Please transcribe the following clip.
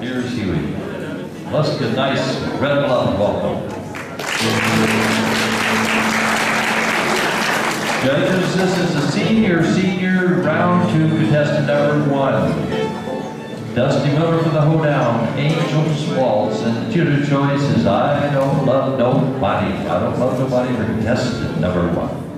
Here's Huey. Let's get a nice red love welcome. Judges, this is the senior round 2 contestant number 1. Dusty Miller for the hoedown, Angels Waltz, and the tutor choice is I Don't Love Nobody. I Don't Love Nobody for contestant number 1.